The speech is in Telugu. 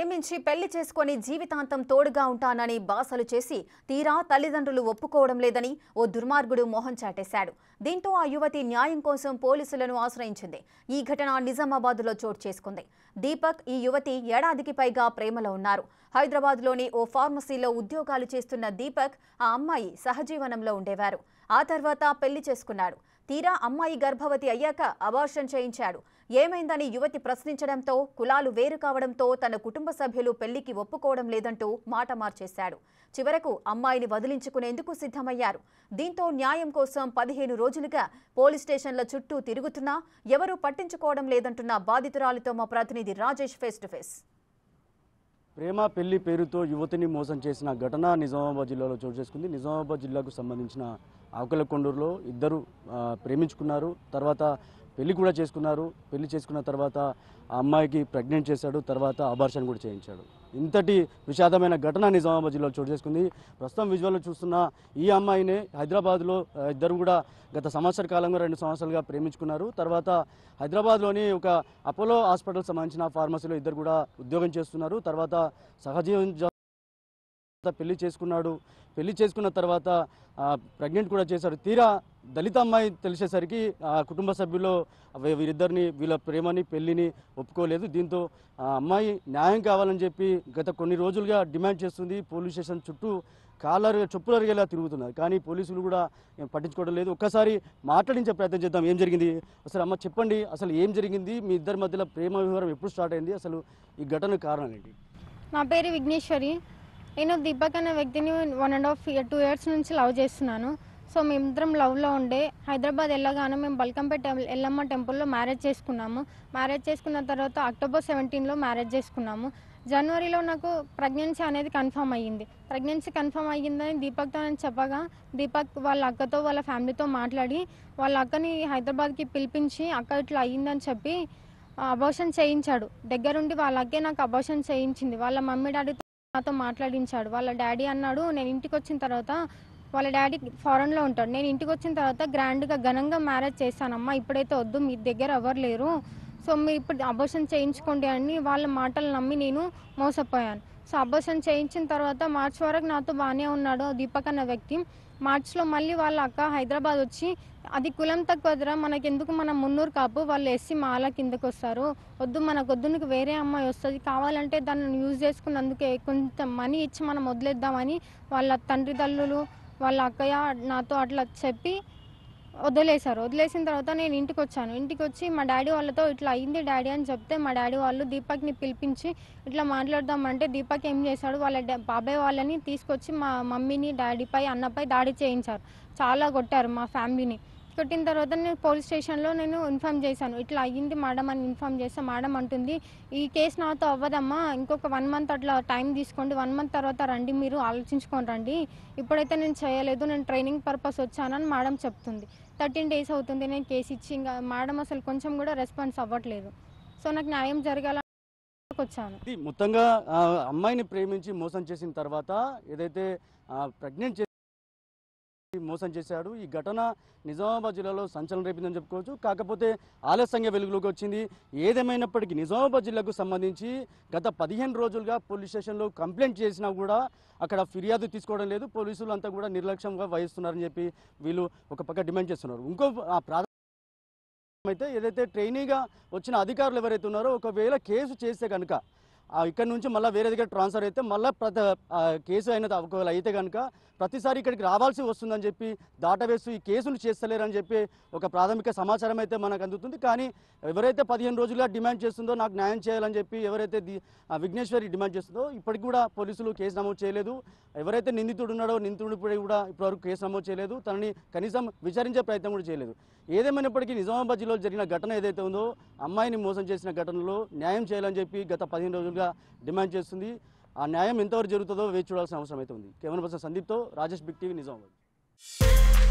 ప్రేమించి పెళ్లి చేసుకొని జీవితాంతం తోడుగా ఉంటానని బాసలు చేసి తీరా తల్లిదండ్రులు ఒప్పుకోవడం లేదని ఓ దుర్మార్గుడు మోహం చాటేశాడు. దీంతో ఆ యువతి న్యాయం కోసం పోలీసులను ఆశ్రయించింది. ఈ ఘటన నిజామాబాద్లో చోటు చేసుకుంది. దీపక్ ఈ యువతి ఏడాదికి పైగా ప్రేమలో ఉన్నారు. హైదరాబాద్లోని ఓ ఫార్మసీలో ఉద్యోగాలు చేస్తున్న దీపక్ ఆ అమ్మాయి సహజీవనంలో ఉండేవారు. ఆ తర్వాత పెళ్లి చేసుకున్నాడు. తీరా అమ్మాయి గర్భవతి అయ్యాక అబార్షన్ చేయించాడు. ఏమైందని యువతి ప్రశ్నించడంతో కులాలు వేరు కావడంతో తన కుటుంబ సభ్యులు పెళ్లికి ఒప్పుకోవడం లేదంటూ మాట మార్చేశాడు. చివరకు అమ్మాయిని వదిలించుకునేందుకు సిద్ధమయ్యారు. దీంతో న్యాయం కోసం 15 రోజులుగా పోలీస్ స్టేషన్ల చుట్టూ తిరుగుతున్నా ఎవరూ పట్టించుకోవడం లేదంటున్న బాధితురాలితో మా ప్రతినిధి రాజేష్ ఫేస్ టు ఫేస్. ప్రేమ పెళ్లి పేరుతో యువతిని మోసం చేసిన ఘటన నిజామాబాద్ జిల్లాలో చోటు చేసుకుంది. నిజామాబాద్ జిల్లాకు సంబంధించిన ఆకులకొండూరులో ఇద్దరు ప్రేమించుకున్నారు. తర్వాత పెళ్లి కూడా చేసుకున్నారు. పెళ్లి చేసుకున్న తర్వాత ఆ అమ్మాయికి ప్రెగ్నెంట్ చేశాడు. తర్వాత అబార్షన్ కూడా చేయించాడు. ఇంతటి విషాదమైన ఘటన నిజామాబాద్ జిల్లాలో చోటు చేసుకుంది. ప్రస్తుతం విజువల్లో చూస్తున్న ఈ అమ్మాయినే హైదరాబాద్లో ఇద్దరు కూడా గత సంవత్సర కాలంగా 2 సంవత్సరాలుగా ప్రేమించుకున్నారు. తర్వాత హైదరాబాద్లోని ఒక అపోలో హాస్పిటల్ సంబంధించిన ఫార్మసీలో ఇద్దరు కూడా ఉద్యోగం చేస్తున్నారు. తర్వాత సహజీవన పెళ్లి చేసుకున్నాడు. పెళ్లి చేసుకున్న తర్వాత ప్రెగ్నెంట్ కూడా చేశారు. తీరా దళిత అమ్మాయి తెలిసేసరికి కుటుంబ సభ్యులు వీరిద్దరిని వీళ్ళ ప్రేమని పెళ్లిని ఒప్పుకోలేదు. దీంతో అమ్మాయి న్యాయం కావాలని చెప్పి గత కొన్ని రోజులుగా డిమాండ్ చేస్తుంది. పోలీస్ స్టేషన్ చుట్టూ చెప్పులు అరిగేలా తిరుగుతున్నారు. కానీ పోలీసులు కూడా పట్టించుకోవడం లేదు. ఒక్కసారి మాట్లాడించే ప్రయత్నం చేద్దాం. ఏం జరిగింది అసలు? అమ్మ చెప్పండి, అసలు ఏం జరిగింది? మీ ఇద్దరి మధ్యలో ప్రేమ వ్యవహారం ఎప్పుడు స్టార్ట్ అయింది? అసలు ఈ ఘటన కారణం ఏంటి? నా పేరు విఘ్నేశ్వరి. నేను దీపక్ అనే వ్యక్తిని 1.5 years 2 years నుంచి లవ్ చేస్తున్నాను. సో మేమిద్దరం లవ్లో ఉండే హైదరాబాద్ వెళ్ళగానే మేము బల్కంపేట ఎల్లమ్మ టెంపుల్లో మ్యారేజ్ చేసుకున్నాము. మ్యారేజ్ చేసుకున్న తర్వాత October 17 మ్యారేజ్ చేసుకున్నాము. జనవరిలో నాకు ప్రెగ్నెన్సీ అనేది కన్ఫర్మ్ అయ్యింది. ప్రెగ్నెన్సీ కన్ఫర్మ్ అయ్యిందని దీపక్తో నేను చెప్పగా దీపక్ వాళ్ళ అక్కతో వాళ్ళ ఫ్యామిలీతో మాట్లాడి వాళ్ళ అక్కని హైదరాబాద్కి పిలిపించి అక్క ఇట్లా అయ్యిందని చెప్పి అబార్షన్ చేయించాడు. దగ్గరుండి వాళ్ళ అక్కే నాకు అబార్షన్ చేయించింది. వాళ్ళ మమ్మీ డాడీతో నాతో మాట్లాడించాడు. వాళ్ళ డాడీ అన్నాడు, నేను ఇంటికి వచ్చిన తర్వాత వాళ్ళ డాడీ ఫారెన్లో ఉంటాడు. నేను ఇంటికి వచ్చిన తర్వాత గ్రాండ్గా ఘనంగా మ్యారేజ్ చేస్తానమ్మా, ఇప్పుడైతే వద్దు, మీ దగ్గర ఎవరు లేరు, సో మీరు ఇప్పుడు అబార్షన్ చేయించుకోండి అని వాళ్ళ మాటలు నమ్మి నేను మోసపోయాను. సో అబార్షన్ చేయించిన తర్వాత మార్చి వరకు నాతో బాగానే ఉన్నాడు దీపక్ అన్న వ్యక్తి. మార్చిలో మళ్ళీ వాళ్ళ అక్క హైదరాబాద్ వచ్చి అది కులం తక్కువదిరా, మనకెందుకు, మన మున్నూరు కాపు, వాళ్ళు ఎస్సీ మాల కిందకు వస్తారు, వద్దు మనకొద్దు, నీకు వేరే అమ్మాయి వస్తుంది, కావాలంటే దాన్ని యూజ్ చేసుకున్నందుకే కొంత మనీ ఇచ్చి మనం వదిలేద్దామని వాళ్ళ తండ్రి తల్లులు వాళ్ళ అక్కయ్య నాతో అట్లా చెప్పి వదిలేశారు. వదిలేసిన తర్వాత నేను ఇంటికి వచ్చాను. ఇంటికి వచ్చి మా డాడీ వాళ్ళతో ఇట్లా అయింది డాడీ అని చెప్తే మా డాడీ వాళ్ళు దీపక్ని పిలిపించి ఇట్లా మాట్లాడదామంటే దీపక్ ఏం చేశాడు, వాళ్ళ బాబాయ్ వాళ్ళని తీసుకొచ్చి మా మమ్మీని డాడీపై అన్నపై దాడి చేయించారు. చాలా కొట్టారు మా ఫ్యామిలీని. కొట్టిన తర్వాత నేను పోలీస్ స్టేషన్లో నేను ఇన్ఫామ్ చేశాను, ఇట్లా అయ్యింది మేడం అని ఇన్ఫామ్ చేస్తే మేడం అంటుంది, ఈ కేసు నాతో అవ్వదమ్మా, ఇంకొక 1 month అట్లా టైం తీసుకోండి, 1 month తర్వాత రండి, మీరు ఆలోచించుకొని రండి, ఇప్పుడైతే నేను చేయలేదు, నేను ట్రైనింగ్ పర్పస్ వచ్చానని మేడం చెప్తుంది. 13 days అవుతుంది నేను కేసు ఇచ్చి, ఇంకా మేడం అసలు కొంచెం కూడా రెస్పాన్స్ అవ్వట్లేదు. సో నాకు న్యాయం జరగాలని వచ్చాను. మొత్తంగా అమ్మాయిని ప్రేమించి మోసం చేసిన తర్వాత ఏదైతే ప్రెగ్నెంట్ మోసం చేశాడు. ఈ ఘటన నిజామాబాద్ జిల్లాలో సంచలనం రేపిందని చెప్పుకోవచ్చు. కాకపోతే ఆలస్యంగా వెలుగులోకి వచ్చింది. ఏదేమైనప్పటికీ నిజామాబాద్ జిల్లాకు సంబంధించి గత 15 రోజులుగా పోలీస్ స్టేషన్లో కంప్లైంట్ చేసినా కూడా అక్కడ ఫిర్యాదు తీసుకోవడం లేదు. పోలీసులు అంతా కూడా నిర్లక్ష్యంగా వహిస్తున్నారని చెప్పి వీళ్ళు ఒక పక్క డిమాండ్ చేస్తున్నారు. ఇంకో అయితే ఏదైతే ట్రైనీగా వచ్చిన అధికారులు ఎవరైతే ఉన్నారో ఒకవేళ కేసు చేస్తే కనుక ఇక్కడ నుంచి మళ్ళీ వేరే దగ్గర ట్రాన్స్ఫర్ అయితే మళ్ళీ కేసు అయినది ఒకవేళ అయితే కనుక ప్రతిసారి ఇక్కడికి రావాల్సి వస్తుందని చెప్పి దాటవేస్తూ ఈ కేసును చేస్తలేరని చెప్పి ఒక ప్రాథమిక సమాచారం అయితే మనకు అందుతుంది. కానీ ఎవరైతే 15 రోజులుగా డిమాండ్ చేస్తుందో నాకు న్యాయం చేయాలని చెప్పి ఎవరైతే విఘ్నేశ్వరి డిమాండ్ చేస్తుందో ఇప్పటికి కూడా పోలీసులు కేసు నమోదు చేయలేదు. ఎవరైతే నిందితుడు ఉన్నాడో నిందితుడిపై కూడా ఇప్పటివరకు కేసు నమోదు చేయలేదు. తనని కనీసం విచారించే ప్రయత్నం కూడా చేయలేదు. ఏదేమైనప్పటికీ నిజామాబాద్ జిల్లాలో జరిగిన ఘటన ఏదైతే ఉందో అమ్మాయిని మోసం చేసిన ఘటనలో న్యాయం చేయాలని చెప్పి గత 15 రోజులుగా డిమాండ్ చేస్తుంది. ఆ న్యాయం ఎంతవరకు జరుగుతుందో వేచి చూడాల్సిన అవసరం అయితే ఉంది. కెమెరా పర్సన్ సందీప్తో రాజేష్, బిగ్ టీవీ, నిజామాబాద్.